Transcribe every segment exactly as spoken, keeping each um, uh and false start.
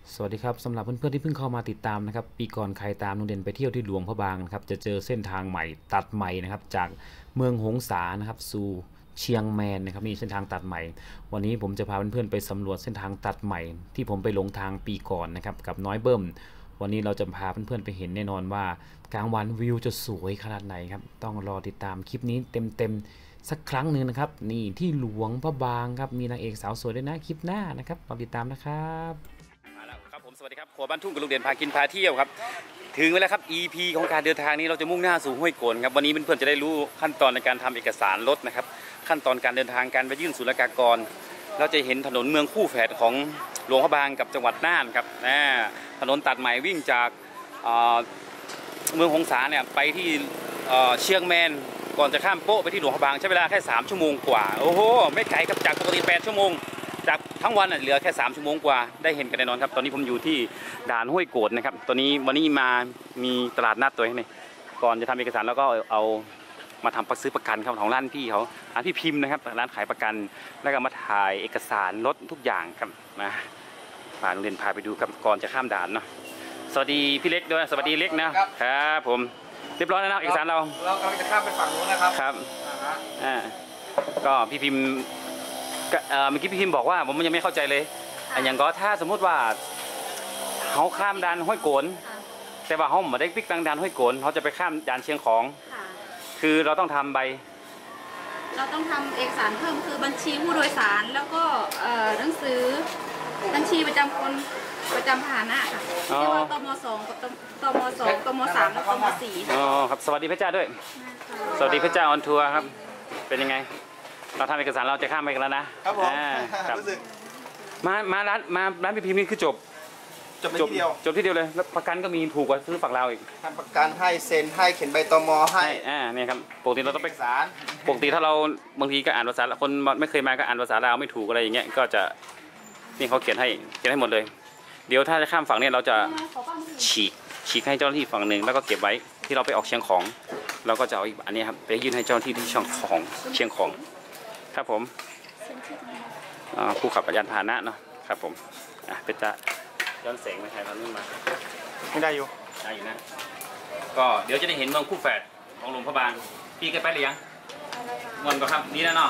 สวัสดีครับสำหรับเพื่อนๆที่เพิ่งเข้ามาติดตามนะครับปีก่อนใครตามลุงเด่นไปเที่ยวที่หลวงพระบางนะครับจะเจอเส้นทางใหม่ตัดใหม่นะครับจากเมืองหงสานะครับสู่เชียงแมนนะครับมีเส้นทางตัดใหม่วันนี้ผมจะพาเพื่อนๆไปสำรวจเส้นทางตัดใหม่ที่ผมไปหลงทางปีก่อนนะครับกับน้อยเบิ้มวันนี้เราจะพาเพื่อนๆไปเห็นแน่นอนว่ากลางวันวิวจะสวยขนาดไหนครับต้องรอติดตามคลิปนี้เต็มๆสักครั้งหนึ่งนะครับนี่ที่หลวงพระบางครับมีนางเอกสาวสวยด้วยนะคลิปหน้านะครับรอติดตามนะครับมาแล้วครับผมสวัสดีครับครัวบ้านทุ่งกับลุงเด่นพากินพาเที่ยวครับถึงเวลาครับ อี พี ของการเดินทางนี้เราจะมุ่งหน้าสู่ห้วยโกนครับวันนี้เพื่อนๆจะได้รู้ขั้นตอนในการทำเอกสารรถนะครับขั้นตอนการเดินทางการไปยื่นศุลกากรเราจะเห็นถนนเมืองคู่แฝดของหลวงพระบางกับจังหวัดน่านครับถนนตัดใหม่วิ่งจากเมืองหงสาเนี่ยไปที่เชียงแมนก่อนจะข้ามโป๊ะไปที่หลวงพระบางใช้เวลาแค่สามชั่วโมงกว่าโอ้โหไม่ไกลครับจากปกติแปดชั่วโมงจากทั้งวันเหลือแค่สามชั่วโมงกว่าได้เห็นกันแน่นอนครับตอนนี้ผมอยู่ที่ด่านห้วยโกดนะครับตอนนี้วันนี้มามีตลาดนัดตัวนี้ก่อนจะทำเอกสารแล้วก็เอามาทำประซื้อประกันครับของร้านพี่เขาร้านพี่พิมพ์นะครับร้านขายประกันแล้วก็มาถ่ายเอกสารรถทุกอย่างครับมาพาโรงเรียนพาไปดูครับก่อนจะข้ามด่านเนาะสวัสดีพี่เล็กด้วยสวัสดีเล็กนะครับผมเรียบร้อยแล้วนะเอกสารเราเรากำลังจะข้ามไปฝั่งนู้นนะครับครับอ่าก็พี่พิมพ์เมื่อกี้พี่พิมพ์บอกว่าผมยังไม่เข้าใจเลยอย่างก็ถ้าสมมุติว่าเขาข้ามด่านห้วยโกนแต่ว่าเขาไม่ได้ปิกตังด่านห้วยโกนเขาจะไปข้ามด่านเชียงของคือเราต้องทำใบเราต้องทำเอกสารเพิ่มคือบัญชีผู้โดยสารแล้วก็หนังสือบัญชีประจำคนประจำพาหนะค่ะเรียกว่าตมสองกับตมสองตมสามและตมสี่อ๋อครับสวัสดีพระเจ้าด้วยสวัสดีพระเจ้าออนทัวร์ครับเป็นยังไงเราทำเอกสารเราจะข้ามไปกันแล้วนะครับผมมามาร้านมาร้านพี่พิมพ์นี่คือจบจบที่เดียวจบที่เดียวเลยแล้วประกันก็มีถูกกว่าซื้อฝั่งเราอีกทำประกันให้เซ็นให้เขียนใบตมให้อ่าเนี่ยครับปกติเราต้องไปสารปกติถ้าเราบางทีก็อ่านภาษาคนไม่เคยมาก็อ่านภาษาลาวไม่ถูกอะไรอย่างเงี้ยก็จะนี่เขาเขียนให้เขียนให้หมดเลยเดี๋ยวถ้าจะข้ามฝั่งเนี่ยเราจะฉีกฉีกให้เจ้าหน้าที่ฝั่งหนึ่งแล้วก็เก็บไว้ที่เราไปออกเชียงของเราก็จะเอาอีกอันนี้ครับไปยื่นให้เจ้าหน้าที่ที่เชียงของเชียงของครับผมผู้ขับยานพาหนะเนาะครับผมอ่ะเป็นจะย้อนแสงมาถ่ายตอนนี้มาไม่ได้อยู่ได้อยู่นะก็เดี๋ยวจะได้เห็นเมืองคู่แฝดของหลวงพระบางพี่เคยไปหรือยังมวนก็ครับนี่นะเนาะ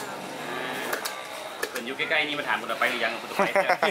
เป็นอยู่ใกล้ๆนี่มาถามคนเราไปหรือยังคนไป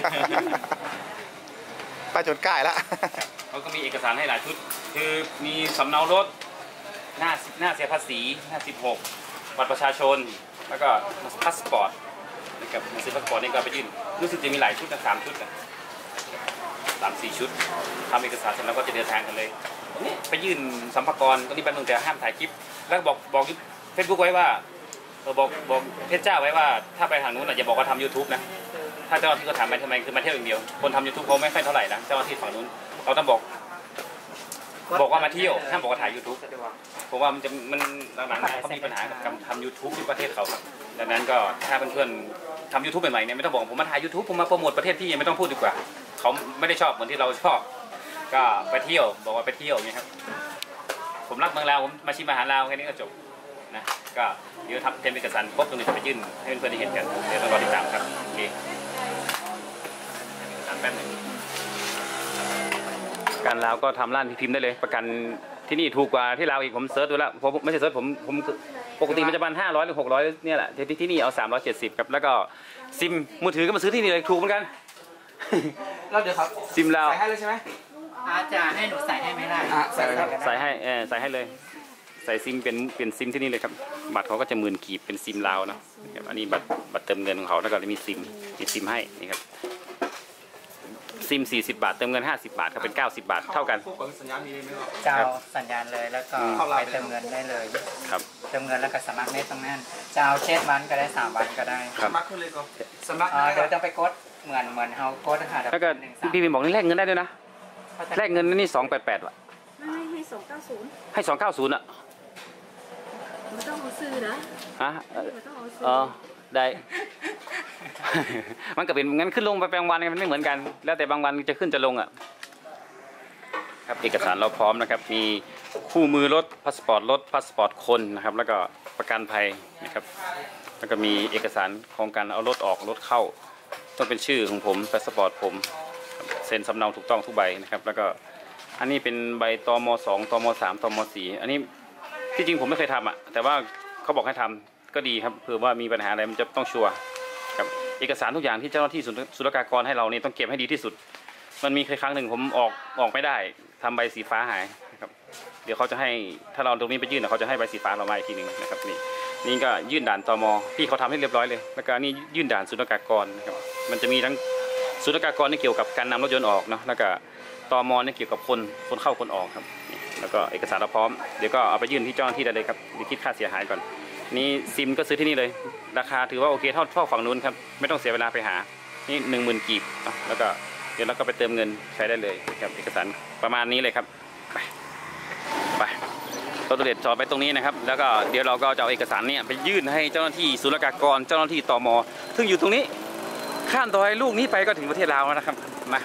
ไปจนใกล้ละเขาก็มีเอกสารให้หลายชุดคือมีสำเนารถหน้าหน้าเสียภาษีหน้าสิบหกบัตรประชาชนแล้วก็พาสปอร์ตกับหนังสือพาสปอร์ตนี่ก็ไปยื่นรู้สึกจะมีหลายชุดนะสามชุดนะสามสี่ชุดทำเอกสารเสร็จแล้วก็จะเดินทางกันเลยนี่ไปยื่นสัมภาระตรงนี้เป็นเมืองแต่ห้ามถ่ายคลิปแล้วบอกบอกเฟซบุ๊กไว้ว่าบอกบอกเพจเจ้าไว้ว่าถ้าไปทางนู้นอย่าบอกว่าทำยูทูบนะถ้าเจ้าหน้าที่เขาถามไปทำไมคือมาเที่ยวอย่างเดียวคนทำยูทูบเขาไม่ค่อยเท่าไหร่นะเจ้าหน้าที่ฝั่งนู้นเราต้องบอกบอกว่ามาเที่ยวห้ามบอกว่าถ่ายยูทูบผมว่ามันจะมันหลังๆเขามีปัญหากับการทำยูทูบที่ประเทศเขาครับดังนั้นก็ถ้าเพื่อนๆทำยูทูบใหม่ๆเนี่ยไม่ต้องบอกผมมาถ่ายยูทูบผมมาโปรโมทประเทศพี่ยังไม่ต้องพูดดีกว่าเขาไม่ได้ชอบเหมือนที่เราชอบก็ไปเที่ยวบอกว่าไปเที่ยวอย่างนี้ครับผมรักเมืองลาวผมมาชิมอาหารลาวแค่นี้ก็จบนะก็เดี๋ยวทำเทมเอกสารครบตรงนี้จะไปยื่นให้เพื่อนๆได้เห็นกันเดี๋ยวต้องรอติดตามครับโอเคตามแป๊บนึงการลาวก็ทำร้านพิมพ์ได้เลยประกันที่นี่ถูกกว่าที่ลาวอีกผมเซิร์ชดูแล้วผมไม่ใช่เซิร์ชผมผมปกติมันจะประมาณห้าร้อยหรือหกร้อยเนี่ยแหละที่ที่นี่เอาสามร้อยเจ็ดสิบครับแล้วก็ซิมมือถือก็มาซื้อที่นี่เลยถูกเหมือนกันเราเดี๋ยวครับซิมลาวใส่ให้เลยใช่ไหมอาจารย์ให้หนูใส่ให้ไม่ได้ใส่ใส่ให้ใส่ให้เลยใส่ซิมเป็นเป็นซิมที่นี่เลยครับบัตรเขาก็จะหมื่นกีบเป็นซิมลาวนะอันนี้บัตรบัตรเติมเงินของเขาแล้วก็มีซิมมีซิมให้นี่ครับซิมสี่สิบบาทเติมเงินห้าสิบบาทก็เป็นเก้าสิบบาทเท่ากันสัญญาณมีไหมครับเจ้าสัญญาณเลยแล้วก็ไปเติมเงินได้เลยครับเติมเงินแล้วก็สมัครได้ตรงนั้นเจ้าเช็ดวันก็ได้สามวันก็ได้สมัครขึ้นเลยก็สมัครเดี๋ยวจะไปกดเหมือนเหมือนเฮากดนะคะแล้วก็พี่พิมบอกนี่แลกเงินได้ด้วยนะแลกเงินนี่สองแปดแปดว่ะไม่ให้สองเก้าศูนย์ให้สองเก้าศูนย์อ่ะไม่ต้องเอาซื้อนะฮะอ๋อได้มันก็เป็นงั้นขึ้นลงไปบางวันมันไม่เหมือนกันแล้วแต่บางวันจะขึ้นจะลงอ่ะครับเอกสารเราพร้อมนะครับมีคู่มือรถพาสปอร์ตรถพาสปอร์ตคนนะครับแล้วก็ประกันภัยนะครับแล้วก็มีเอกสารของการเอารถออกรถเข้าต้องเป็นชื่อของผมพาสปอร์ตผมเซ็นสำเนาถูกต้องทุกใบนะครับแล้วก็อันนี้เป็นใบตมสองตมสามตมสี่อันนี้ที่จริงผมไม่เคยทำอ่ะแต่ว่าเขาบอกให้ทำก็ดีครับเผื่อว่ามีปัญหาอะไรมันจะต้องชัวร์ครับเอกสารทุกอย่างที่เจ้าหน้าที่ศุลกากรให้เรานี่ต้องเก็บให้ดีที่สุดมันมีเคยครั้งหนึ่งผมออกออกไม่ได้ทำใบสีฟ้าหายนะครับเดี๋ยวเขาจะให้ถ้าเราตรงนี้ไปยื่นเขาจะให้ใบสีฟ้าเรามาอีกทีหนึ่งนะครับนี่นี่ก็ยื่นด่านตมพี่เขาทำให้เรียบร้อยเลยแล้วก็นี่ยื่นด่านศุลกากรนะครับมันจะมีทั้งศุลกากรที่เกี่ยวกับการนำรถยนต์ออกเนาะแล้วก็ตมนี่เกี่ยวกับคนคนเข้าคนออกครับแล้วก็เอกสารเราพร้อมเดี๋ยวก็เอาไปยื่นที่เจ้าหน้าที่ได้เลยครับเดี๋ยวคิดค่าเสียหายก่อนนี่ซิมก็ซื้อที่นี่เลยราคาถือว่าโอเคเท่าเท่าฝั่งนู้นครับไม่ต้องเสียเวลาไปหานี่หนึ่งหมื่นกีบแล้วก็เดี๋ยวเราก็ไปเติมเงินใช้ได้เลยครับเอกสารประมาณนี้เลยครับไปไปรถตู้เด็ดจอดไปตรงนี้นะครับแล้วก็เดี๋ยวเราก็จะเอาเอกสารเนี่ยไปยื่นให้เจ้าหน้าที่ศุลกากรเจ้าหน้าที่ตมซึ่งอยู่ตรงนี้ข้ามดอยลูกนี้ไปก็ถึงประเทศลาวแล้วนะครับมา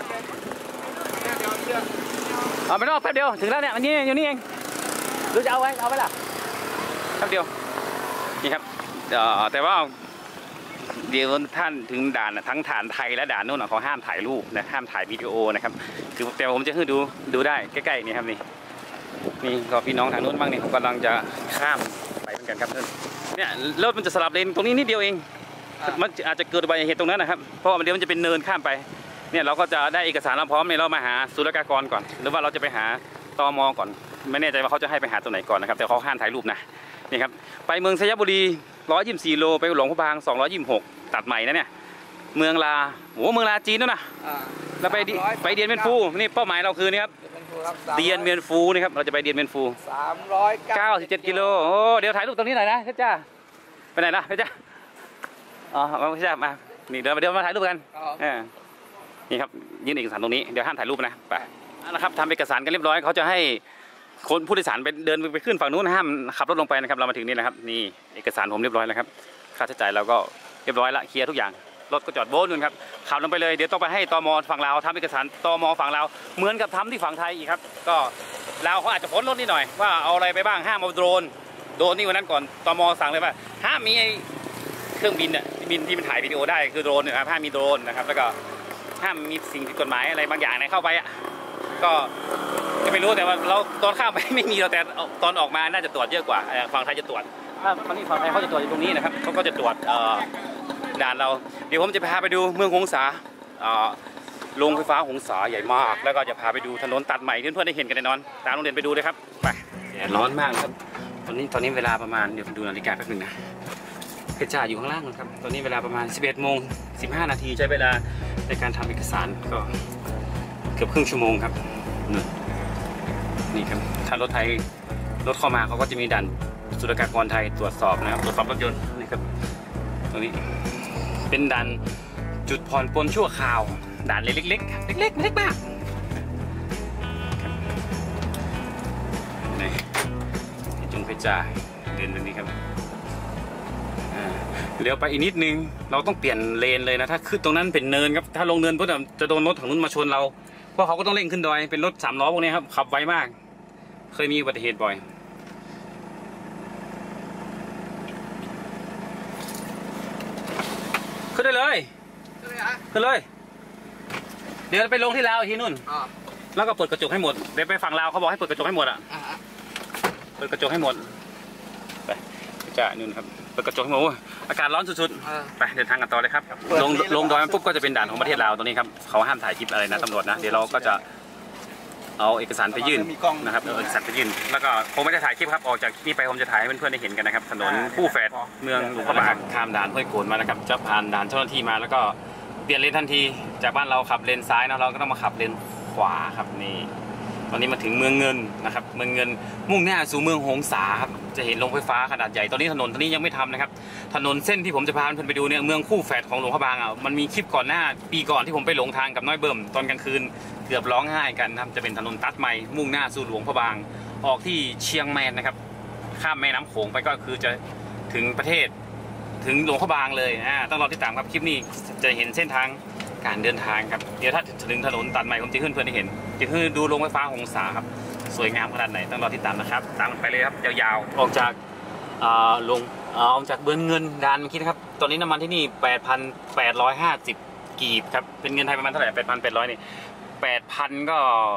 เอาไปนอกแป๊บเดียวถึงแล้วเนี่ยมันนี่อยู่นี่เองหรือจะเอาไว้เอาไว้ล่ะแป๊บเดียวนี่ครับแต่ว่าเดี๋ยวท่านถึงด่านทั้งฐานไทยและด่านโน่นเขาห้ามถ่ายรูปนะห้ามถ่ายวิดีโอนะครับคือแต่ผมจะให้ดูดูได้ใกล้ๆนี่ครับนี่นี่ก็พี่น้องทางโน้นบ้างนี่ผมกำลังจะข้ามไปเหมือนกันครับเนี่ยรถมันจะสลับเลนตรงนี้นิดเดียวเองมันอาจจะเกิดอุบัติเหตุตรงนั้นนะครับเพราะว่าเดี๋ยวมันจะเป็นเนินข้ามไปเนี่ยเราก็จะได้เอกสารเราพร้อมเนี่ยเรามาหาศุลกากรก่อนหรือว่าเราจะไปหาตมก่อนไม่แน่ใจว่าเขาจะให้ไปหาตัวไหนก่อนนะครับแต่เขาห้ามถ่ายรูปนะนี่ครับไปเมืองสยบุรีร้อยยี่สิบสี่โลไปหลวงพระบางสองร้อยยี่สิบหกตัดใหม่นะเนี่ยเมืองลาโอ้เมืองลาจีนด้วยนะแล้วไปไปเดียนเมียนฟูนี่เป้าหมายเราคือนี่ครับเดียนเมียนฟูนี่ครับเราจะไปเดียนเมียนฟูสามร้อยเก้าสิบเจ็ดกิโลโอ้เดี๋ยวถ่ายรูปตรงนี้หน่อยนะพี่จ้าไปไหนนะพี่จ้าอ๋อมาพี่จ้ามานี่เดี๋ยวเดี๋ยวมาถ่ายรูปกันนี่ครับยื่นเอกสารตรงนี้เดี๋ยวห้ามถ่ายรูปนะไปนะครับทำเอกสารกันเรียบร้อยเขาจะให้คนผู้โดยสารไปเดินไปขึ้นฝั่งนู้นห้ามขับรถลงไปนะครับเรามาถึงนี่นะครับนี่เอกสารผมเรียบร้อยแล้วครับค่าใช้จ่ายเราก็เรียบร้อยละเคลียร์ทุกอย่างรถก็จอดโบ๊ทนู่นครับขับลงไปเลยเดี๋ยวต้องไปให้ตมฝั่งลาวทำเอกสารตมฝั่งลาวเหมือนกับทำที่ฝั่งไทยอีกครับก็ลาวเขาอาจจะพ้นรถนิดหน่อยว่าเอาอะไรไปบ้างห้ามเอาโดรนโดรนนี่วันนั้นก่อนตมสั่งเลยว่าห้ามมีเครื่องบินเนี่ยบินที่มันถ่ายวิดีโอได้คือโดรนนะครับห้ามมีโดรนนะครับแล้วก็ห้ามมีสิ่งผิดกฎหมายอะไรบางอย่างในเข้าไปอ่ะก็ไม่รู้แต่ว่าเราตอนข้ามไปไม่มีเราแต่ตอนออกมาน่าจะตรวจเยอะกว่าฝั่งไทยจะตรวจถ้าฝั่งนี้ฝั่งไทยเขาจะตรวจอยู่ตรงนี้นะครับเขาก็จะตรวจด่านเราเดี๋ยวผมจะพาไปดูเมืองหงสาโรงไฟฟ้าหงสาใหญ่มากแล้วก็จะพาไปดูถนนตัดใหม่เพื่อนๆได้เห็นกันแน่นอนตามโรงเรียนไปดูเลยครับไปแดดร้อนมากครับตอนนี้ตอนนี้เวลาประมาณเดี๋ยวผมดูนาฬิกาแป๊บนึงนะเพชรจ่าอยู่ข้างล่างนะครับตอนนี้เวลาประมาณสิบเอ็ดโมงสิบห้านาทีใช้เวลาในการทำเอกสารก็เกือบครึ่งชั่วโมงครับนี่ครับถ้ารถไทยรถเข้ามาเขาก็จะมีด่านศุลกากรไทยตรวจสอบนะครับตรวจสอบรถยนต์นี่ครับตรงนี้เป็นด่านจุดผ่อนปลนชั่วคราวด่านเล็กๆเล็กๆเล็กมากนี่จุงเพชรจ่าเดินตรงนี้ครับเลี้ยวไปอีกนิดนึงเราต้องเปลี่ยนเลนเลยนะถ้าขึ้นตรงนั้นเป็นเนินครับถ้าลงเนินปุ๊บจะโดนรถทางนู้นมาชนเราเพราะเขาก็ต้องเร่งขึ้นดอยเป็นรถสามล้อพวกนี้ครับขับไวมากเคยมีอุบัติเหตุบ่อยขึ้นได้เลยขึ้นเลยเดี๋ยวไปลงที่ลาวที่นู่นแล้วก็เปิดกระจกให้หมดเดี๋ยวไปฝั่งลาวเขาบอกให้เปิดกระจกให้หมดอ่ะเปิดกระจกให้หมดไปจ้านู่นครับเปิดกระจกให้หมดอากาศร้อนสุดๆไปเดินทางกันต่อเลยครับลงลงดอยปุ๊บก็จะเป็นด่านของประเทศลาวตรงนี้ครับเขาห้ามถ่ายคลิปอะไรนะตำรวจนะเดี๋ยวเราก็จะเอาเอกสารไปยื่นนะครับเอาเอกสารไปยื่นแล้วก็คงไม่ได้ถ่ายคลิปครับออกจากนี่ไปผมจะถ่ายให้เพื่อนๆได้เห็นกันนะครับถนนผู้แฝดเมืองหลวงพระบางข้ามด่านห้วยโขนมานะครับจะผ่านด่านเจ้าหน้าที่มาแล้วก็เปลี่ยนเลนทันทีจากบ้านเราขับเลนซ้ายนะเราก็ต้องมาขับเลนขวาครับนี่ตอนนี้มาถึงเมืองเงินนะครับเมืองเงินมุ่งหน้าสู่เมืองหงสาครับจะเห็นโรงไฟฟ้าขนาดใหญ่ตอนนี้ถนนตอนนี้ยังไม่ทำนะครับถนนเส้นที่ผมจะพาเพื่อนไปดูเนี่ยเมืองคู่แฝดของหลวงพระบางอ่ะมันมีคลิปก่อนหน้าปีก่อนที่ผมไปหลงทางกับน้อยเบิ่มตอนกลางคืนเกือบร้องไห้กันนะครับจะเป็นถนนตัดใหม่มุ่งหน้าสู่หลวงพระบางออกที่เชียงแมนนะครับข้ามแม่น้ำโขงไปก็คือจะถึงประเทศถึงหลวงพระบางเลยอ่าต้องรอติดตามครับคลิปนี้จะเห็นเส้นทางการเดินทางครับเดี๋ยวถ้าถึงถนนตัดใหม่ผมจะขึ้นเพื่อนได้เห็นจะขึ้นดูโรงไฟฟ้าหงสาครับสวยงามขนาดไหนต้องรอติดตามนะครับตามไปเลยครับยาวๆออกจากลงออกจากเบือนเงินด่านเมื่อกี้นะครับตอนนี้น้ำมันที่นี่ แปดพันแปดร้อยห้าสิบ กีบครับเป็นเงินไทยประมาณเท่าไหร่ แปดพันแปดร้อย นี่แปดพันก็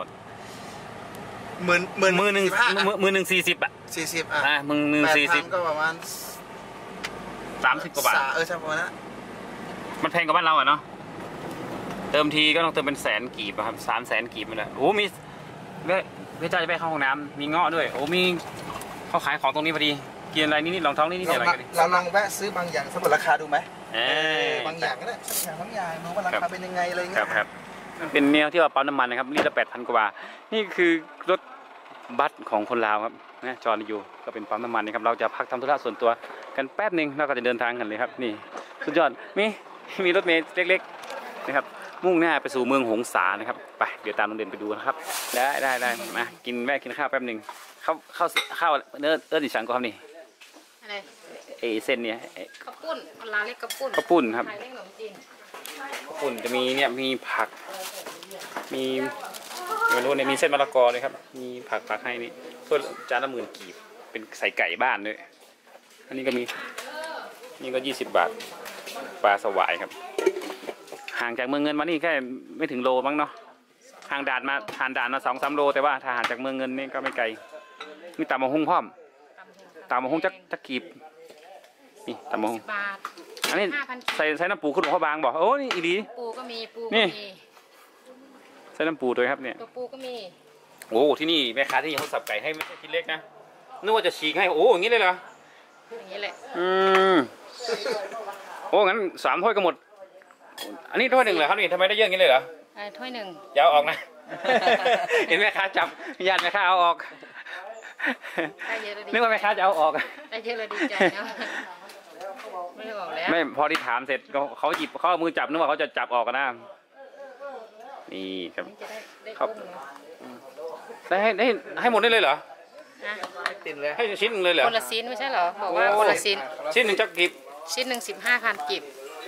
หมื่นหมื่นมือหนึ่งมือหนึ่งสี่สิบอ่ะสี่สิบอ่ะอ่ะมือหนึ่งสี่สิบก็ประมาณสามสิบกว่าบาทเออใช่ประมาณนั้นมันแพงกว่าบ้านเราอ่ะเนาะเติมทีก็ต้องเติมเป็นแสนกีบครับสามแสนกีบมันเลยโอ้มีเว้ยเว้ยจ้าจะไปเข้าห้องน้ำมีเงาะด้วยโอ้มีเขาขายของตรงนี้พอดีกินอะไรนิดๆลองท้องนิดๆอะไรกันดิเราลองแวะซื้อบางอย่างสำรวจราคาดูไหมเออบางอย่างก็ได้สักอย่างบางอย่างดูว่าราคาเป็นยังไงอะไรคเงี้รับครับเป็นแนวที่ว่าปั๊มน้ำมันนะครับลิตรละแปดพันกว่าบาทนี่คือรถบัสของคนลาวครับนะจอร์นยูก็เป็นปั๊มน้ำมันนะครับเราจะพักทำธุระส่วนตัวกันแป๊บหนึ่งแล้วก็จะเดินทางกันเลยครับนี่สุดยอดมีมีรถเมล์เล็กๆนะครับมุ่งหน้าไปสู่เมืองหงสานะครับไปเดี๋ยวตามลุงเด่นไปดูนะครับได้ได้ได้มากินแม่กินข้าวแป๊บหนึ่งข้าวข้าวข้าวเนื้อเนื้อดิฉันก็ครับนี่อะไรเอเส้นเนี่ยข้าวปุ้นร้านเล็กข้าวปุ้นข้าวปุ้นครับขายเล็กขนมจีนข้าวปุ้นจะมีเนี่ยมีผักมีไม่รู้เนี่ยมีเส้นมะละกอเลยครับมีผักผักให้นี่ถ้วยจานละหมื่นกีบเป็นใส่ไก่บ้านด้วยอันนี้ก็มีนี่ก็ยี่สิบบาทปลาสวายครับห่างจากเมืองเงินมานี่แค่ไม่ถึงโลมั้งเนาะห่างด่านมาห่างด่านมาสองสามโลแต่ว่าถ้าห่างจากเมืองเงินนี่ก็ไม่ไกลมีตำมะฮุ่งพร้อมตำมะฮุ่งจักจักกีบนี่ตำมะฮุ่งบาทอันนี้ห้าพันใส่ใส่น้ำปูขึ้นหลวงพ่อบางบอกโอ้นี่อีดีปูก็มีปูนี่ก็มีใส่น้ำปูด้วยครับเนี่ยตัวปูก็มีโอ้ที่นี่แม่ค้าที่นี่เขาสับไก่ให้ไม่ใช่ชิ้นเล็กนะนึกว่าจะฉีกให้โอ้อย่างนี้เลยเหรออย่างนี้แหละอืมโอ้งั้นสามถ้วยก็หมดอันนี้ถ้วยหนึ่งเหรอครับนี่ทำไมได้เยอะอย่างนี้เลยเหรออ่าถ้วยหนึ่งอย่าเอาออกนะ เห็นแม่ค้าจับญาติแม่ค้าเอาออกได้เยอะเลยดีนึกว่าแม่ค้าจะเอาออกได้เยอะเลยดีใจนะไม่ได้บอกแล้วไม่พอที่ถามเสร็จเขาเขาหยิบเขาเอามือจับนึกว่าเขาจะจับออกกันนะนี่ครับนี่จะได้ได้ครับกุ้งเนอะได้ให้ให้ให้หมดได้เลยเหรอนะติดเลยให้ชิ้นหนึงเลยเหรอคนละชิ้นไม่ใช่เหรอบอกว่าคนละชิ้นชิ้นหนึ่งจักกิบชิ้นหนึ่งสิบห้าพันกิบ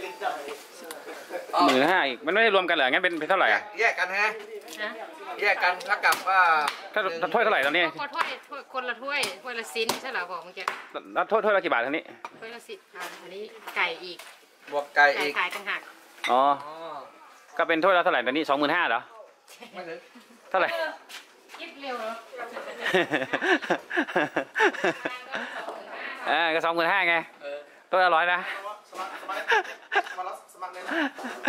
หมื่นห้าอีกมันไม่ได้รวมกันเหรองั้นเป็นเป็นเท่าไหร่อ่ะแยกกันฮะนะแยกกันถ้ากับว่าถ้าถ้วยเท่าไหร่ตอนนี้ก็ถ้วยถ้วยคนละถ้วยถ้วยละชิ้นไม่ใช่เหรอบอกเมื่อกี้แล้วถ้วยถ้วยละกี่บาทท่านี้ถ้วยละสิบอ่าอันนี้ไก่อีกบวกไก่ไก่อีกขายต่างหากอ๋ออ๋อก็เป็นถ้วยละเท่าไหร่ตอนนี้สองหมื่นห้าเหรอไม่ถึงเท่าไหร่คิดเร็วเนาะอ่าก็สองหมื่นห้าไงตัวละร้อยนะสมัครสมัครมารับสมัครเลยนะ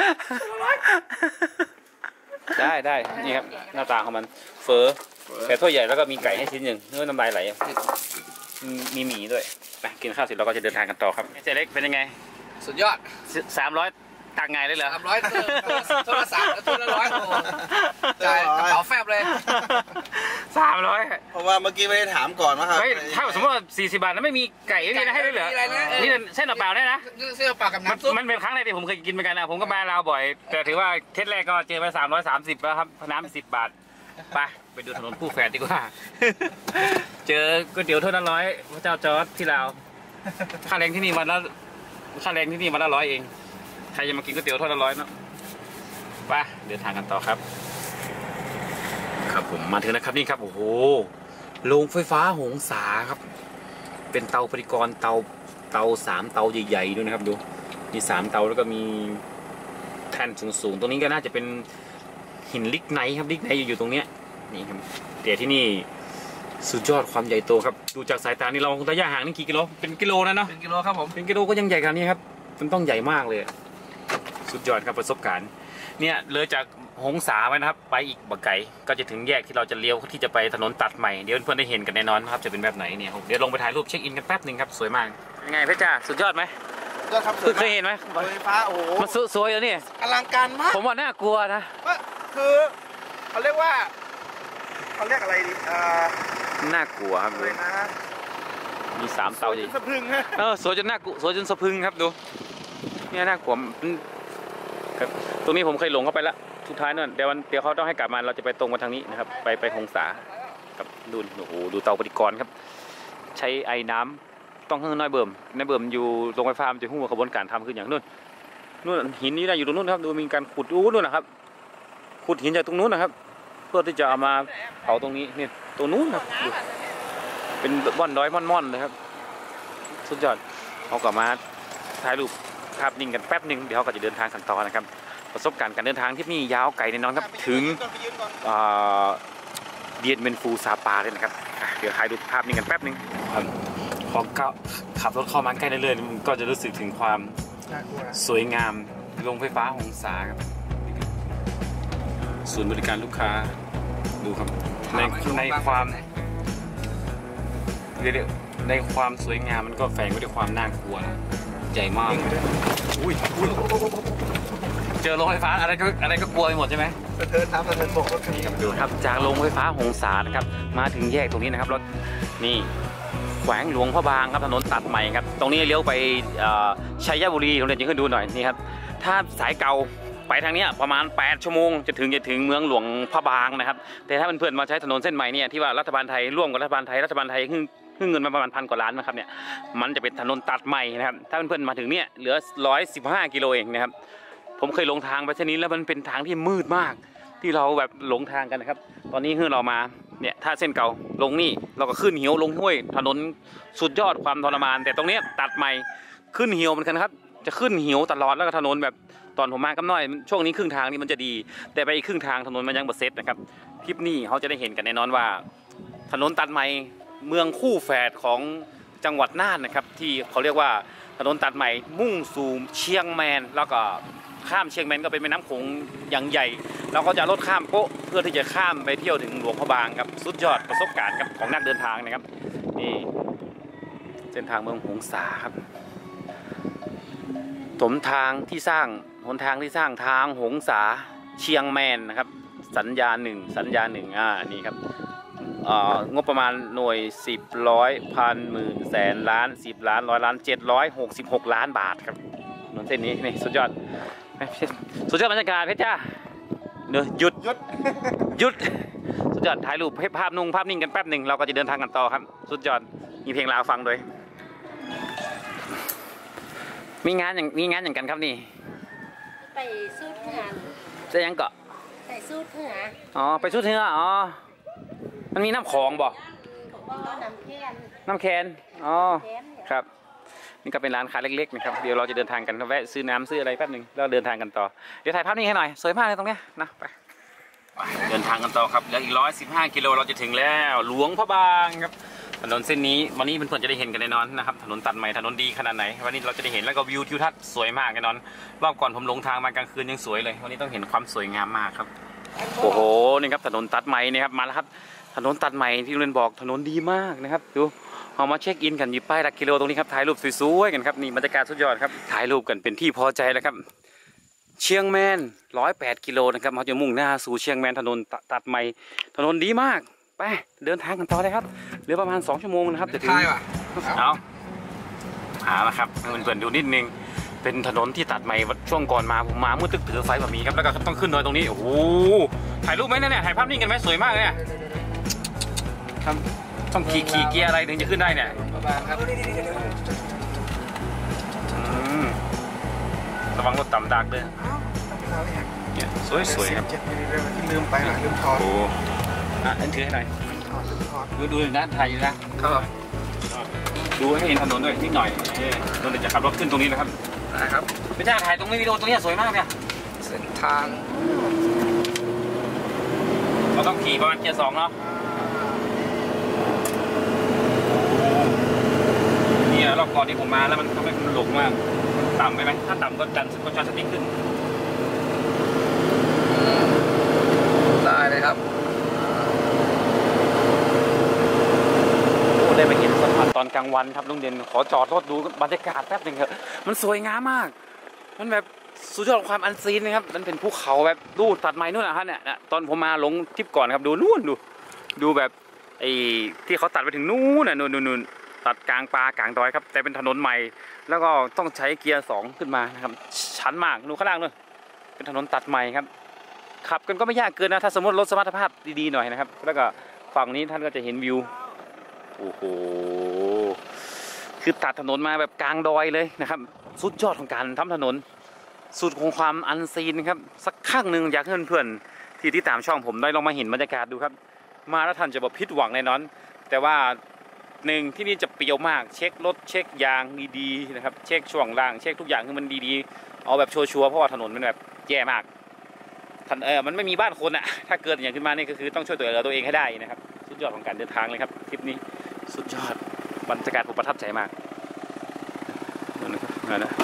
ได้ได้นี่ครับหน้าตาของมันเฟอแต่ถ้วยใหญ่แล้วก็มีไก่ให้ชิ้นหนึ่งเนื้อน้ำลายไหลมีหมี่ด้วยไปกินข้าวเสร็จเราก็จะเดินทางกันต่อครับเจ๊เล็กเป็นยังไงสุดยอดสามร้อยตักไงเลยเหรอสามร้อยโทรศัพท์โทรละร้อยโอ้จ่ายกระเป๋าแฟบเลยสามร้อยเพราะว่าเมื่อกี้ไม่ได้ถามก่อนว่าครับเฮ้ยถ้าสมมติว่าสี่สิบบาทแล้วไม่มีไก่นี่นะให้ได้เหรอนี่เส้นเปล่าได้นะเสื้อปากกับมันน้ำซุปมันเป็นครั้งแรกที่ผมเคยกินเหมือนกันนะผมก็มาลาวบ่อย แต่ถือว่าเทสแรกก็เจอไปสามร้อยสามสิบแล้วครับน้ำสิบบาทไปไปดูถนนผู้แฝดดีกว่า เจอก๋วยเตี๋ยวถ้วยละร้อยพระเจ้าจอร์จที่ลาวค่าแรงที่นี่วันละค่าแรงที่นี่วันละร้อยเองใครจะมากินก๋วยเตี๋ยวถ้วยละร้อยเนาะไปเดินทางกันต่อครับ ครับผมมาถึงแล้วครับนี่ครับโอ้โหโรงไฟฟ้าหงสาครับ เป็นเตาปฏิกรณ์เตาเตาสามเตาใหญ่ๆด้วยนะครับดูมีสามเตาแล้วก็มีแท่นสูงๆตรงนี้ก็น่าจะเป็นหินลิกไนท์ครับลิกไนท์อยู่ตรงเนี้ยนี่ครับแต่ที่นี่สุดยอดความใหญ่โตครับดูจากสายตานี่เราระยะห่างนี่กี่กิโลเป็นกิโลนะเนาะเป็นกิโลครับผมเป็นกิโลก็ยังใหญ่ขนาดนี้ครับมันต้องใหญ่มากเลยสุดยอดครับประสบการณ์เนี่ยเลยจากหงสาไปนะครับไปอีกบักไก่ก็จะถึงแยกที่เราจะเลี้ยวที่จะไปถนนตัดใหม่เดี๋ยวเพื่อนได้เห็นกันแน่นอนครับจะเป็นแบบไหนเนี่ยเดี๋ยวลงไปถ่ายรูปเช็คอินกันแป๊บหนึ่งครับสวยมากยังไงเพชรจ้าสุดยอดไหมยอดครับเพิ่งเคยเห็นไหมไฟฟ้าโอ้โหมันสวยแล้วนี่อลังการมากผมว่าน่ากลัวนะก็คือเขาเรียกว่าเขาเรียกอะไรดีเอ่อน่ากลัวครับเลยนะมีสามเตาใหญ่สะพรึงฮะเออสวยจนน่ากลัวสวยจนสะพรึงครับดูเนี่ยน่ากลัวครับตรงนี้ผมเคยหลงเข้าไปแล้วสุดท้ายนั่นเดี๋ยวเดี๋ยวเขาต้องให้กลับมาเราจะไปตรงมาทางนี้นะครับไปไปหงสากับดูโอ้โหดูเตาปฏิกรณ์ครับ ใช้ไอ้น้ำต้องให้น้อยเบิ่มในเบิ่มอยู่โรงไฟฟ้ามันจะหู้ขบวนการทำขึ้นอย่างนู้นนู่นหินนี่ได้อยู่ตรงนู้นครับดูมีการขุดอู้นู่นนะครับขุดหินจากตรงนู้นนะครับ เพื่อที่จะเอามาเผาตรงนี้นี่ตรงนู้นครับดูเป็นบ่อนดอยม่อนๆเลยครับสุดยอดเอากลับมาถ่ายรูปภาพนิ่งกันแป๊บหนึ่งเดี๋ยวก็จะเดินทางกันต่อนะครับประสบการณ์การเดินทางที่นี่ยาวไกลแน่นอนครับถึงเดียนเมนฟูซาปาเลยนะครับเดี๋ยวถ่ายดูภาพนิ่งกันแป๊บหนึ่งพอขับรถเข้ามาใกล้เรื่อยๆมันก็จะรู้สึกถึงความสวยงามโรงไฟฟ้าหงสาครับศูนย์บริการลูกค้าดูครับในในความเรียกในความสวยงามมันก็แฝงไว้ด้วยความน่ากลัวนะใหญ่มากอุ้ยอุ้ยเจอโรงไฟฟ้าอะไรก็อะไรก็กลัวไปหมดใช่ไหมสะเทินน้ำสะเทินบกรถคันนี้ครับดูครับจากโรงไฟฟ้าหงสานะครับมาถึงแยกตรงนี้นะครับรถนี่แขวงหลวงพระบางครับถนนตัดใหม่ครับตรงนี้เลี้ยวไปชัยบุรีผมเรียนจะขึ้นดูหน่อยนี่ครับถ้าสายเก่าไปทางนี้ประมาณแปดชั่วโมงจะถึงจะถึงเมืองหลวงพระบางนะครับแต่ถ้าเพื่อนๆมาใช้ถนนเส้นใหม่เนี่ยที่ว่ารัฐบาลไทยร่วมกับรัฐบาลไทยรัฐบาลไทยขึ้นขึ้นเงินมาประมาณพันกว่าล้านนะครับเนี่ยมันจะเป็นถนนตัดใหม่นะครับถ้าเพื่อนๆมาถึงเนี่ยเหลือร้อยสิบห้ากิโลเองนะครับผมเคยลงทางไปเส้นนี้แล้วมันเป็นทางที่มืดมากที่เราแบบหลงทางกันนะครับตอนนี้คือเรามาเนี่ยถ้าเส้นเก่าลงนี่เราก็ขึ้นเหวลงห้วยถนนสุดยอดความทรมานแต่ตรงนี้ตัดใหม่ขึ้นเหวเหมือนกันครับจะขึ้นเหวตลอดแล้วก็ถนนแบบตอนผมมากับน้อยช่วงนี้ครึ่งทางนี่มันจะดีแต่ไปอีกครึ่งทางถนนมันยังบดเซ็ตนะครับคลิปนี้เขาจะได้เห็นกันแน่นอนว่าถนนตัดใหม่เมืองคู่แฝดของจังหวัดน่านนะครับที่เขาเรียกว่าถนนตัดใหม่มุ่งสู่เชียงแมนแล้วก็ข้ามเชียงแมนก็เป็นแม่น้ำโขงอย่างใหญ่เราก็จะลดข้ามโป๊ะเพื่อที่จะข้ามไปเที่ยวถึงหลวงพระบางครับสุดยอดประสบการณ์ครับของนักเดินทางนะครับนี่เส้นทางเมืองหงสาครับถมทางที่สร้างหนทางที่สร้างทางหงสาเชียงแมนนะครับสัญญาหนึ่งสัญญาหนึ่งอ่านี่ครับงบประมาณหน่วยสิบร้อยพันหมื่นแสนล้านสิบล้านร้อยล้านเจ็ดร้อยหกสิบหกล้านบาทครับถนนเส้นนี้นี่สุดยอดสุดยอดบรรยากาศเพชรจ้าเนอะหยุดหยุดหยุดสุดยอดถ่ายรูปให้ภาพนุ่งภาพนิ่งกันแป๊บหนึ่งเราก็จะเดินทางกันต่อครับสุดยอดมีเพลงลาวฟังด้วยมีงานอย่างมีงานอย่างกันครับนี่ไปสู้เถื่อนจะยังเกาะไปสู้เถื่อนอ๋อไปสู้เถื่อนอ๋อมันมีน้ำของบ่น้ำแคนน้ำแคนอ๋อครับนี่ก็เป็นร้านค้าเล็กๆนะครับเดี๋ยวเราจะเดินทางกันแวะซื้อน้ำซื้ออะไรแป๊บหนึ่งแล้วเดินทางกันต่อเดี๋ยวถ่ายภาพนี้ให้หน่อยสวยมากเลยตรงเนี้ยนะไปเดินทางกันต่อครับแล้วอีกร้อยสิบห้ากิโลเราจะถึงแล้วหลวงพระบางครับถนนเส้นนี้วันนี้เพื่อนๆจะได้เห็นกันแน่นอนนะครับถนนตัดใหม่ถนนดีขนาดไหนวันนี้เราจะได้เห็นแล้วก็วิวทิวทัศน์สวยมากแน่นอนรอบก่อนผมลงทางมากลางคืนยังสวยเลยวันนี้ต้องเห็นความสวยงามมากครับโอ้โหนี่ครับถนนตัดใหม่นี่ครับมาแล้วครับถนนตัดใหม่ที่เรียนบอกถนนดีมากนะครับดูเอามาเช็คอินกันอยู่ป้ายหลักกิโลตรงนี้ครับถ่ายรูปสวยๆกันครับนี่บรรยากาศสุดยอดครับถ่ายรูปกันเป็นที่พอใจแล้วครับเชียงแมนร้อยแปดกิโลนะครับเขาจะมุ่งหน้าสู่เชียงแมนถนนตัดใหม่ถนนดีมากไปเดินทางกันต่อเลยครับเหลือประมาณสองชั่วโมงนะครับจะถึงเอาหาละครับเพื่อนๆดูนิดนึงเป็นถนนที่ตัดใหม่ช่วงก่อนมาผมมามืดตึ๊กถือไฟแบบนี้ครับแล้วก็ต้องขึ้นดอยตรงนี้โอ้โหถ่ายรูปไหมเนี่ยถ่ายภาพนิ่งกันไหมสวยมากเลยเนี่ยต้องขี่ขี่เกียร์อะไรถึงจะขึ้นได้เนี่ยระวังรถต่ำดักด้วยเนี่ยสวยๆครับลืมไปหน่อยลืมถอดโอ้อ่ะอันถือให้หน่อยดูดูนะถ่ายอยู่นะดูให้เห็นถนนด้วยนิดหน่อยเราจะขับรถขึ้นตรงนี้นะครับนะครับไม่ใช่ถ่ายตรงนี้วิดีโอตรงนี้สวยมากเนี่ยเส้นทางเราต้องขี่ประมาณเกียร์สองเนาะนี่รอบก่อนที่ผมมาแล้วมันทำให้มันหลงมากต่ำไปไหมถ้าต่ำก็ดันก็ชันสติ๊กขึ้นได้เลยครับโอ้ได้มาเห็นสะพานตอนกลางวันครับลุงเด่นขอจอดรถดูบรรยากาศแป๊บหนึ่งเถอะมันสวยงามมากมันแบบสุดยอดความอันซีนนะครับมันเป็นภูเขาแบบดูตัดไม้นู่นนะฮะเนี่ยตอนผมมาลงทริปก่อนครับดูนู่นดูดูแบบไอ้ที่เขาตัดไปถึงนู่นน่ะนู่นนู่นตัดกลางป่ากลางดอยครับแต่เป็นถนนใหม่แล้วก็ต้องใช้เกียร์สองขึ้นมานะครับชันมากดูข้างล่างเลยเป็นถนนตัดใหม่ครับขับกันก็ไม่ยากเกินนะถ้าสมมติรถสมรรถภาพดีๆหน่อยนะครับแล้วก็ฝั่งนี้ท่านก็จะเห็นวิวโอ้โหคือตัดถนนมาแบบกลางดอยเลยนะครับสุดยอดของการทำถนนสุดของความอันซีนครับสักข้างหนึ่งอยากให้เพื่อนๆที่ที่ตามช่องผมได้ลองมาเห็นบรรยากาศดูครับมาแล้วท่านจะบอกผิดหวังแน่นอนแต่ว่าหนึ่งที่นี่จะเปรี้ยวมากเช็ครถเช็คยางดีๆนะครับเช็คช่วงล่างเช็คทุกอย่างคือมันดีๆเอาแบบชัวร์ๆเพราะว่าถนนมันแบบแย่มากทันเออมันไม่มีบ้านคนอะถ้าเกิดอย่างขึ้นมานี่ก็คือต้องช่วยตัวเองตัวเองให้ได้นะครับสุดยอดของการเดินทางเลยครับทริปนี้สุดยอดบรรยากาศผมประทับใจมากนะนะ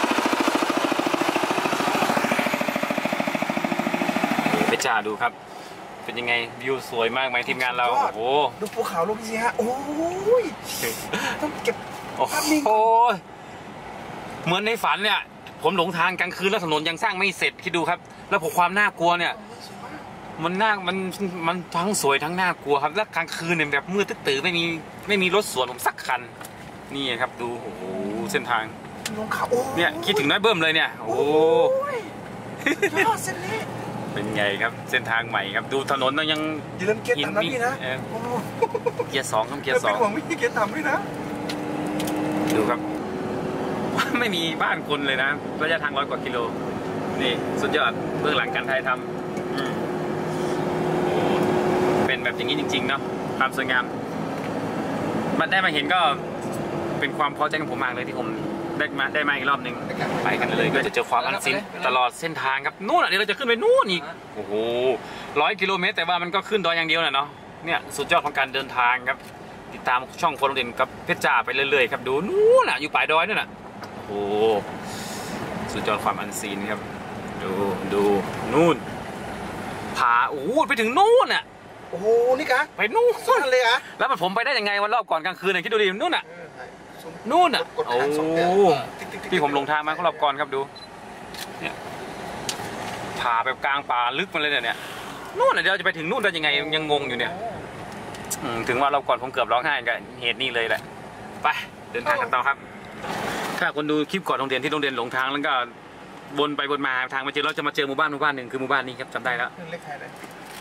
ไปจ่าดูครับเป็นยังไงวิวสวยมากไหมทีมงานเราโอ้โหดูภูเขาลูกสิฮะโอ้ยต้องเก็บโอ้โหเหมือนในฝันเนี่ยผมหลงทางกลางคืนแล้วถนนยังสร้างไม่เสร็จคิดดูครับแล้วผมความน่ากลัวเนี่ยมันน่ามันมันทั้งสวยทั้งน่ากลัวครับแล้วกลางคืนเนี่ยแบบมืดตึ๊ดตื่นไม่มีไม่มีรถสวนผมสักคันนี่ครับดูโอ้โหเส้นทางลงเขาเนี่ยคิดถึงน้อยเบิ่มเลยเนี่ยโอ้โหยอดเส้นนี้เป็นไงครับเส้นทางใหม่ครับดูถนนมันยังอย่าลืมเกียร์ต่ำนะพี่นะเกียร์สองครับเกียร์สองเป็นห่วงพี่เกียร์ต่ำด้วยนะดูครับไม่มีบ้านคนเลยนะระยะทางร้อยกว่ากิโลนี่สุดยอดเบื้องหลังการถ่ายทำเป็นแบบอย่างนี้จริงๆเนาะความสวยงามมันได้มาเห็นก็เป็นความพอใจของผมมากเลยที่ผมได้มาได้มาอีกรอบหนึ่งไปกันเลยก็จะเจอความอันซีนตลอดเส้นทางครับนู่นอ่ะเดี๋ยวเราจะขึ้นไปนู่นอีกโอ้โหร้อยกิโลเมตรแต่ว่ามันก็ขึ้นดอยอย่างเดียวน่ะเนาะเนี่ยสุดยอดของการเดินทางครับติดตามช่องคนเด่นกับเพชรจ่าไปเรื่อยๆครับดูนู่นอ่ะอยู่ปลายดอยนั่นน่ะโอ้สุดยอดความอันซีนครับดูดูนู่นผาโอ้โหไปถึงนู่นอ่ะโอ้โหนี่กะไปนู่นเลยอะแล้วมันผมไปได้ยังไงวันรอบก่อนกลางคืนน่ะคิดดูดินู่นอ่ะนู่นอ่ะโอ้ที่ผมลงทางมาเขารอบก่อนครับดูเนี่ยผาแบบกลางป่าลึกมาเลยเนี่ยนู่นอ่ะเดี๋ยวจะไปถึงนู่นได้ยังไงยังงงอยู่เนี่ยถึงว่ารอบก่อนผมเกือบร้องไห้กันเหตุนี้เลยแหละไปเดินทางกันต่อครับถ้าคนดูคลิปก่อนโรงเรียนที่โรงเรียนหลงทางแล้วก็วนไปวนมาทางมาเจอเราจะมาเจอหมู่บ้านหมู่บ้านหนึ่งคือหมู่บ้านนี้ครับจำได้แล้วเล็กใครเลย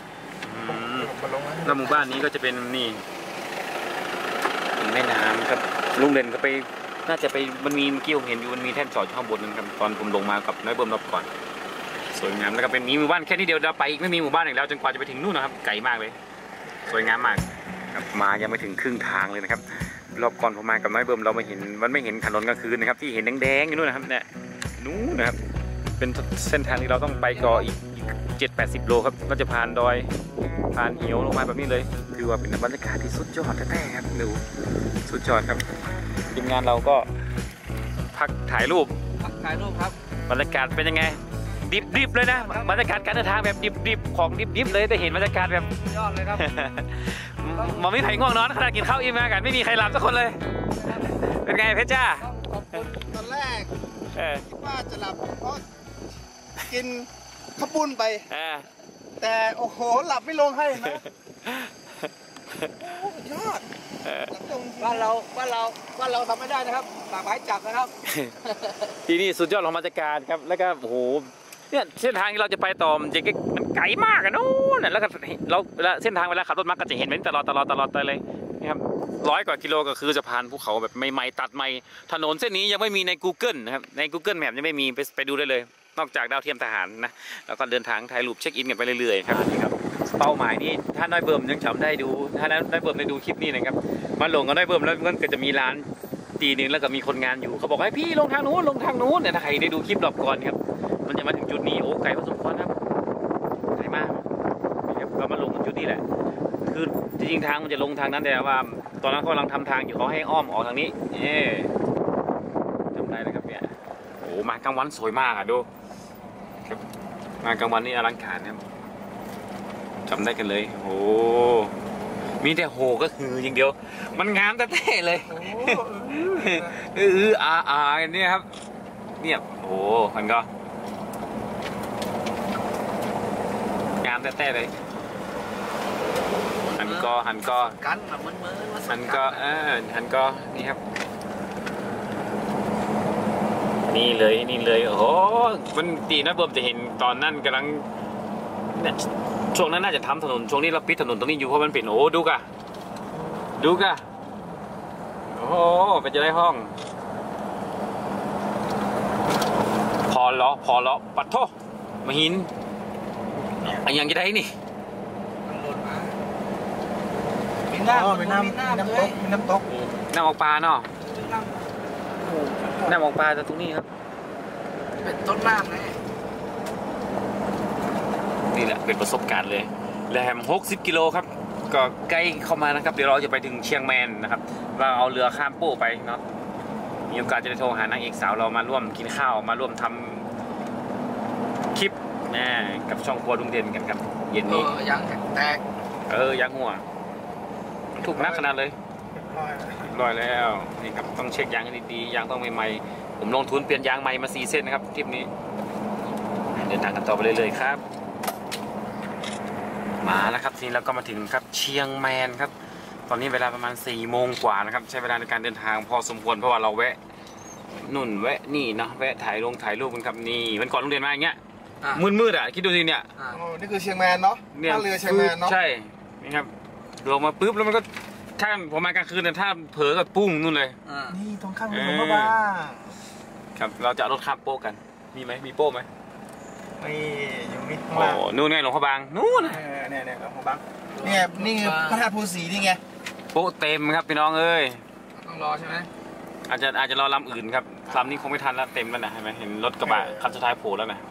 แล้วหมู่บ้านนี้ก็จะเป็นนี่แม่น้ำครับลุงเด่นก็ไปน่าจะไปมันมีเมื่อกี้ผมเห็นอยู่มันมีแท่นจอดข้างบนนึงครับตอนผมลงมากับน้อยเบิ่มรอบก่อนสวยงามแล้วก็เป็นมีหมู่บ้านแค่นี้เดียวเราไปอีกไม่มีหมู่บ้านอีกแล้วจนกว่าจะไปถึงนู่นนะครับไกลมากเลยสวยงามมากครับมายังไม่ถึงครึ่งทางเลยนะครับรอบก่อนผมมากับน้อยเบิ่มเราไม่เห็นมันไม่เห็นถนนกลางคืนนะครับที่เห็นแดงๆอยู่นู่นนะครับเนี่ยนู้นนะครับเป็นเส้นทางที่เราต้องไปก่ออีกเจ็ดแปดสิบโลครับก็จะผ่านดอยผ่านเหี่ยวลงมาแบบนี้เลยคือว่าเป็นบรรยากาศที่สุดยอดแท้ๆครับดูสุดยอดครับทีมงานเราก็พักถ่ายรูปพักถ่ายรูปครับบรรยากาศเป็นยังไงดิบๆเลยนะบรรยากาศการเดินทางแบบดิบๆของดิบๆเลยแต่เห็นบรรยากาศแบบยอดเลยครับมองไม่ไผ่ง่วงนอนขนาดกินข้าวอิ่มมากันไม่มีใครหลับสักคนเลยเป็นไงเพชรจ้าตอนแรกคิดว่าจะหลับเพราะกินข้าวปุ้นไปแต่โอ้โหหลับไม่ลงให้นะยอดบ้านเราบ้านเราบ้านเราทำไม่ได้นะครับปากไม้จับนะครับที่นี่สุดยอดของบรรยากาศครับแล้วก็โอ้โหเนี่ยเส้นทางที่เราจะไปต่อมันจะมันไกลมากอะนู้นแล้วก็เราเส้นทางเวลาขับรถมาก็จะเห็นมันตลอดตลอดตลอดไปเลยนี่ครับร้อยกว่ากิโลก็คือจะผ่านภูเขาแบบใหม่ๆตัดใหม่ถนนเส้นนี้ยังไม่มีใน Google นะครับใน Google Map ยังไม่มีไปไปดูได้เลยนอกจากดาวเทียมทหารนะแล้วก็เดินทางถ่ายรูปเช็คอินกันไปเรื่อยๆครับนี่ครับเป้าหมายนี้ถ้าน้อยเบิ่มยังจำได้ดูถ้าน้อยเบิ่มได้ดูคลิปนี้นะครับมาลงกับน้อยเบิ่มแล้วมันก็จะมีร้านตีนึงแล้วก็มีคนงานอยู่เขาบอกให้พี่ลงทางนู้นลงทางนู้นเนี่ยถ้าใครได้ดูคลิปรอบก่อนครับมันจะมาถึงจุดนี้โอ้ไกลพอสมควรครับไกลมากครับก็มาลงจุดนี้แหละคือจริงๆทางมันจะลงทางนั้นแต่ว่าตอนนั้นเขากำลังทำทางอยู่เขาให้อ้อมออกทางนี้เอ๊จำได้เลยครับเนี่ยโอ้มากลางวันสวยมากอ่ะดูมากลางวันนี่อลังการครับจำได้กันเลยโอ้มีแต่โหก็คืออย่างเดียวมันงามแต่เท่เลยเอออาอากันเนี่ยครับเนี่ยโอ้มันก็งามแต่เท่เลยหันก็หันก็กันแบบมือหันก็เออหันก็นี่ครับนี่เลยนี่เลยโอ้โหมันดีนะเบิ่มจะเห็นตอนนั้นกำลังเนี่ยช่วงนั้นน่าจะทำถนนช่วงนี้เราปิดถนนตรงนี้อยู่เพราะมันเป็นโอ้ดูกะดูกะโอ้ไปจะได้ห้องพอล้อพอล้อปัดโทมาหินอันยังจะได้นี่มีน้ำมีน้ำมีน้ำตกมีน้ำตกน้ำออกปลาเนาะน้ำออกปลาจากตรงนี้ครับเป็นต้นน้ำไงนี่แหละเป็นประสบการณ์เลยแหลมหกสิบกิโลครับก็ใกล้เข้ามานะครับเดี๋ยวเราจะไปถึงเชียงแมนนะครับเราเอาเรือข้ามโป้ไปเนาะมีโอกาสจะได้โทรหานางเอกสาวเรามาร่วมกินข้าวมาร่วมทำคลิปนะกับช่องครัวลุงเด่นกันครับเย็นนี้ยังแตกเออยังหัวถูกนักขนาดเลยลอยแล้วนี่ครับต้องเช็คยางให้ดีๆยางต้องใหม่ๆผมลงทุนเปลี่ยนยางใหม่มาสี่เส้นนะครับทริปนี้เดินทางกันต่อไปเรื่อยๆครับมาแล้วครับทีนี้เราก็มาถึงครับเชียงแมนครับตอนนี้เวลาประมาณสี่โมงกว่านะครับใช้เวลาในการเดินทางพอสมควรเพราะว่าเราแวะนุ่นแวะนี่เนาะแวะถ่ายลงถ่ายรูปกันครับนี่มันก่อนโรงเรียนมาอย่างเงี้ยมืดๆอ่ะคิดดูสิเนี่ยโอ้นี่คือเชียงแมนเนาะท่าเรือเชียงแมนเนาะใช่นี่ครับลงมาปุ๊บแล้วมันก็ถ้าผมมากลางคืนเนี่ยถ้าเผลอก็ปุ้งนู่นเลยนี่ตรงข้ามหลวงพระบางครับเราจะเอารถข้ามโป๊ะกันมีไหมมีโป๊ะไหมไม่อยู่นี่โอ้นู่นไงหลวงพระบางนู่นเนี่ยเนี่ยหลวงพระบางเนี่ยนี่พระธาตุภูสีนี่ไงโป๊ะเต็มครับพี่น้องเอ้ยต้องรอใช่ไหมอาจจะอาจจะรอลำอื่นครับลำนี้คงไม่ทันแล้วเต็มแล้วนะเห็นไหมเห็นรถกระบะคันสุดท้ายโผล่แล้วนะ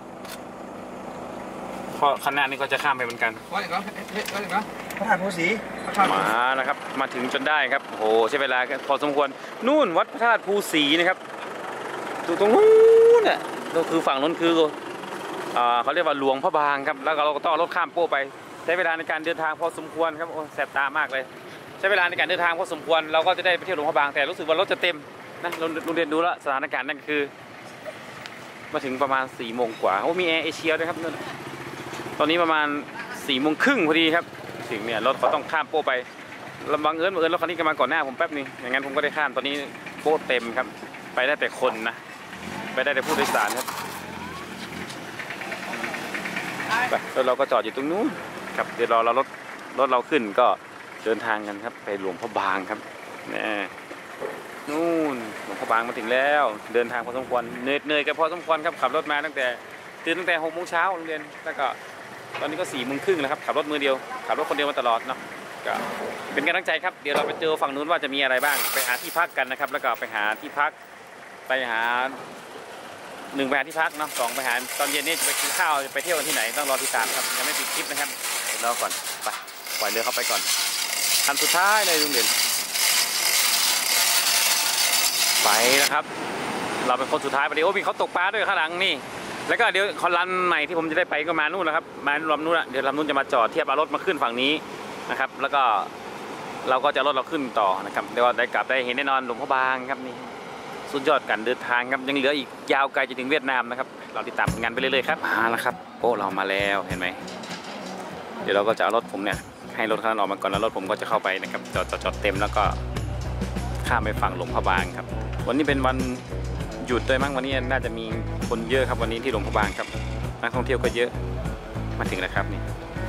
เพราะคันหน้านี่ก็จะข้ามไปเหมือนกันว่าอย่างไรว่าอย่างไรพระธาตุภูสีมานะครับมาถึงจนได้ครับโอ้ใช้เวลาพอสมควรนู่นวัดพระธาตุภูสีนะครับตรงนู้นน่ะก็คือฝั่งนู้นคือเขาเรียกว่าหลวงพระบางครับแล้วเราก็ต้องรถข้ามโป้ไปใช้เวลาในการเดินทางพอสมควรครับโอ้แสบตามากเลยใช้เวลาในการเดินทางพอสมควรเราก็จะได้ไปเที่ยวหลวงพระบางแต่รู้สึกว่ารถจะเต็มนะเราเรียนดูแล้วสถานการณ์นั่นคือมาถึงประมาณสี่โมงกว่าโอ้มีแอร์เอเชียด้วยครับตอนนี้ประมาณสี่โมงครึ่งพอดีครับถึงเนี่ยรถเขาต้องข้ามโป้ไปลำบากเอิญเอิญรถคันนี้ก็มาก่อนหน้าผมแป๊บนึงอย่างนั้นผมก็ได้ข้ามตอนนี้โป้เต็มครับไปได้แต่คนนะไปได้แต่ผู้โดยสารครับไปรถเราก็จอดอยู่ตรงนู้นครับเดี๋ยวรอเรารถรถเราขึ้นก็เดินทางกันครับไปหลวงพระบางครับนี่นู่นหลวงพระบางมาถึงแล้วเดินทางพอสมควรเหนื่อยเหนื่อยกันพอสมควรครับขับรถมาตั้งแต่ตื่นตั้งแต่หกโมงเช้าโรงเรียนแล้วก็ตอนนี้ก็สี่โมงครึ่งแล้วครับขับรถมือเดียวขับรถคนเดียวมาตลอดเนาะก็เป็นกำลังใจครับเดี๋ยวเราไปเจอฝั่งนู้นว่าจะมีอะไรบ้างไปหาที่พักกันนะครับแล้วก็ไปหาที่พักไปหาหนึ่งไปหาที่พักเนาะสองไปหาตอนเย็นนี่จะไปกินข้าวจะไปเที่ยวกันที่ไหนต้องรอติดตามครับยังไม่ปิดคลิปนะครับเดี๋ยวรอก่อนไปปล่อยเรือเข้าไปก่อนคันสุดท้ายเลยลุงเด่นไปนะครับเราเป็นคนสุดท้ายไปเดี๋ยวมีเขาตกปลาด้วยข้างหลังนี่แล้วก็เดี๋ยวคอนรันใหม่ที่ผมจะได้ไปก็มานู่นนะครับมาลำนู่นเดี๋ยวลำนู่นจะมาจอดเทียบเอารถมาขึ้นฝั่งนี้นะครับแล้วก็เราก็จะรถเราขึ้นต่อนะครับเดี๋ยวได้กลับได้เห็นแน่นอนหลวงพระบางครับนี่สุดยอดการเดินทางครับยังเหลืออีกยาวไกลจะถึงเวียดนามนะครับเราติดตามงานไปเรื่อยๆครับมาแล้วครับโป๊ะเรามาแล้วเห็นไหมเดี๋ยวเราก็จะเอารถผมเนี่ยให้รถคันนั้นออกมาก่อนแล้วรถผมก็จะเข้าไปนะครับจอดจอดจอดเต็มแล้วก็ข้ามไปฝั่งหลวงพระบางครับวันนี้เป็นวันหยุดด้วยมั้งวันนี้น่าจะมีคนเยอะครับวันนี้ที่หลวงพระบางครับนักท่องเที่ยวก็เยอะมาถึงแล้วครับนี่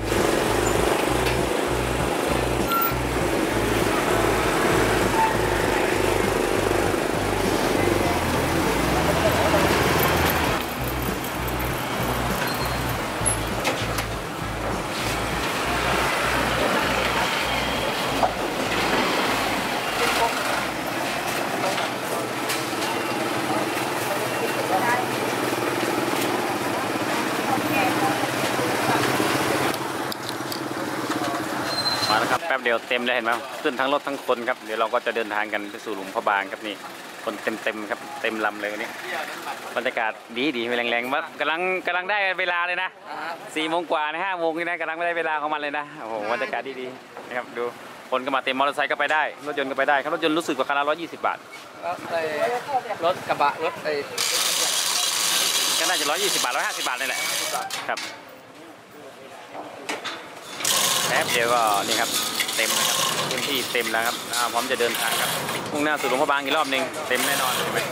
มาแล้วครับแป๊บเดียวเต็มเลยเห็นไหมขึ้นทั้งรถทั้งคนครับเดี๋ยวเราก็จะเดินทางกันไปสู่หลวงพระบางครับนี่คนเต็มเต็มครับเต็มลำเลยวันนี้บรรยากาศดีดีแรงๆว่ากำลังกำลังได้เวลาเลยนะสี่โมงกว่าในห้าโมงนี่นะกำลังไม่ได้เวลาของมันเลยนะโอ้โหบรรยากาศดีดีนะครับดูคนก็มาเต็มมอเตอร์ไซค์ก็ไปได้รถยนต์ก็ไปได้ครับรถยนต์รู้สึกว่าคันละร้อยยี่สิบบาทรถกระบะรถไอ้ก็น่าจะร้อยยี่สิบบาทร้อยห้าสิบบาทนี่แหละครับแป๊บเดียวก็นี่ครับเต็มนะครับพื้นที่เต็มแล้วครับพร้อมจะเดินทางครับมุ่งหน้าสู่หลวงพระบางอีกรอบหนึ่งเต็มแน่นอนเห็นไหม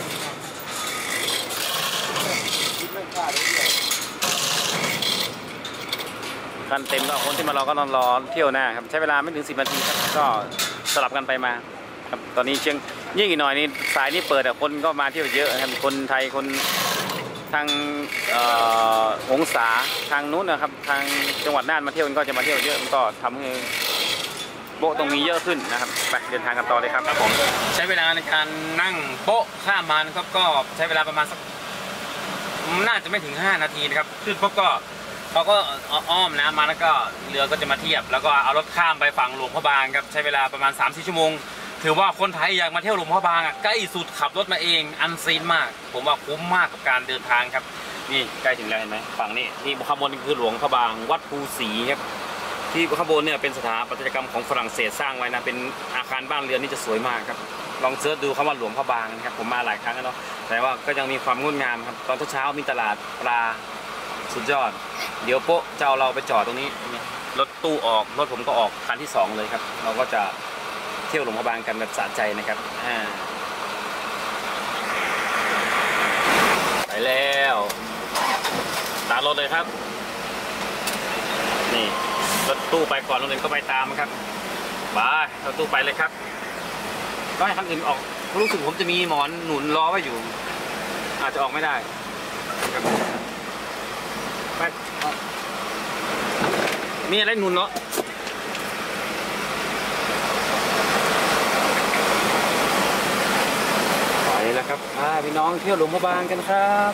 กันเต็มก็คนที่มารอก็นอนรอเที่ยวหน้าครับใช้เวลาไม่ถึงสิบนาทีครับก็สลับกันไปมาครับตอนนี้เชียงยิ่งอีกหน่อยนี่สายนี้เปิดแต่คนก็มาเที่ยวเยอะครับคนไทยคนทางหงสาทางนู้นนะครับทางจังหวัดน่านมาเที่ยวก็จะมาเที่ยวเยอะมันก็ทำให้โป๊ะตรงนี้เยอะขึ้นนะครับไปเดินทางกันต่อเลยครับครับผมใช้เวลาในการนั่งโป๊ะข้ามมานะครับก็ใช้เวลาประมาณสักน่าจะไม่ถึงห้านาทีนะครับขึ้นปุ๊บก็เขาก็อ้อมน้ำมาแล้วก็เรือก็จะมาเทียบแล้วก็เอารถข้ามไปฝั่งหลวงพระบางครับใช้เวลาประมาณ สามถึงสี่ ชั่วโมงถือว่าคนไทยอยากมาเที่ยวหลวงพระบางอ่ะใกล้สุดขับรถมาเองอันซีนมากผมว่าคุ้มมากกับการเดินทางครับนี่ใกล้ถึงแล้วเห็นไหมฝั่งนี้นี่ข้างบนนี่คือหลวงพระบางวัดภูศรีครับที่ข้างบนเนี่ยเป็นสถาปัตยกรรมของฝรั่งเศสสร้างไว้นะเป็นอาคารบ้านเรือนนี่จะสวยมากครับลองเสิร์ชดูคำว่าหลวงพระบางนะครับผมมาหลายครั้งแล้วเนาะแต่ว่าก็ยังมีความงดงามครับตอนเช้ามีตลาดปลาสุดยอดเดี๋ยวโป๊ะจะเอาเราไปจอดตรงนี้รถตู้ออกรถผมก็ออกคันที่สองเลยครับเราก็จะเที่ยวหลวงพระบางกันแบบสะใจนะครับอ่าไปแล้วตามรถเลยครับนี่รถตู้ไปก่อนรถอื่นก็ไปตามครับบายรถตู้ไปเลยครับก็ให้คันอื่นออกรู้สึกผมจะมีหมอนหนุนล้อไว้อยู่อาจจะออกไม่ได้ไปมีอะไรหนุนเนาะไปแล้วครับพาพี่น้องเที่ยวหลวงพระบางกันครับ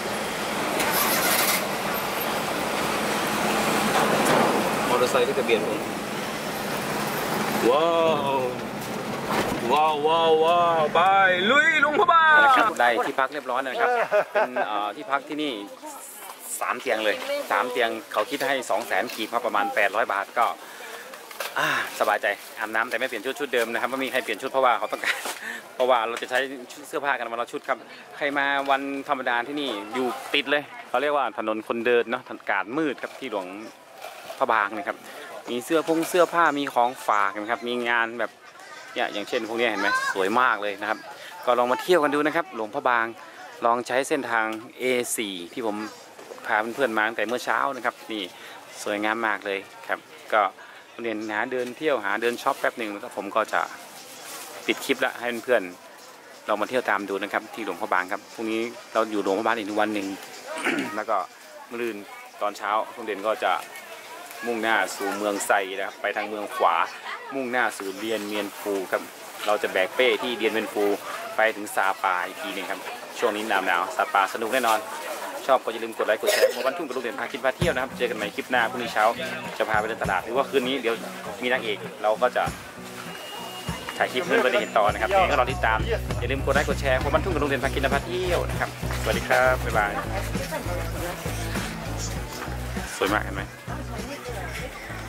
มอเตอร์ไซค์ที่ทะเบียนผมว้าวว้าวว้าวว้าวไปลุยหลวงพระบางได้ที่พักเรียบร้อยนะครับเป็นที่พักที่นี่สามเตียงเลยสามเตียงเขาคิดให้สองแสนกีบประมาณแปดร้อยบาทก็สบายใจอาบน้ำแต่ไม่เปลี่ยนชุดชุดเดิมนะครับไม่มีใครเปลี่ยนชุดเพราะว่าเขาต้องการเพราะว่าเราจะใช้เสื้อผ้ากันวันละชุดครับใครมาวันธรรมดาที่นี่อยู่ติดเลยเขาเรียกว่าถนนคนเดินเนาะอากาศมืดครับที่หลวงพระบางนะครับมีเสื้อพงเสื้อผ้ามีของฝากนะครับมีงานแบบเนี่ยอย่างเช่นพวกนี้เห็นไหมสวยมากเลยนะครับก็ลองมาเที่ยวกันดูนะครับหลวงพระบางลองใช้เส้นทาง เอ โฟร์ ที่ผมพาเพื่อนๆมาตั้งแต่เมื่อเช้านะครับนี่สวยงามมากเลยครับก็เรียนหาเดินเที่ยวหาเดินช็อปแป๊บหนึ่งแล้วก็ผมก็จะปิดคลิปละให้เพื่อนๆเรามาเที่ยวตามดูนะครับที่หลวงพระบางครับพรุ่งนี้เราอยู่หลวงพระบางอีกวันหนึ่ง แล้วก็มะรืนตอนเช้าโรงเรียนก็จะมุ่งหน้าสู่เมืองไซนะครับไปทางเมืองขวามุ่งหน้าสู่เดียนเมียนฟูครับเราจะแบกเป้ที่เดียนเมียนฟูไปถึงซาปาอีกทีนึงครับช่วงนี้หนาวหนาวซาปาสนุกแน่นอนชอบก็อย่าลืมกดไลค์กดแชร์วันทุ่งกับลูกเรียนพาคิดพาเที่ยวนะครับเจอกันใหม่คลิปหน้าพรุ่งนี้เช้าจะพาไปเดินตลาดหรือว่าคืนนี้เดี๋ยวมีนางเอกเราก็จะถ่ายคลิปเพื่อนไปได้เห็นต่อนะครับยังไงก็รอติดตามอย่าลืมกดไลค์กดแชร์วันทุ่งกับลูกเรียนพาคิดพาเที่ยวนะครับสวัสดีครับบ๊ายบายสวยมากเห็นไหม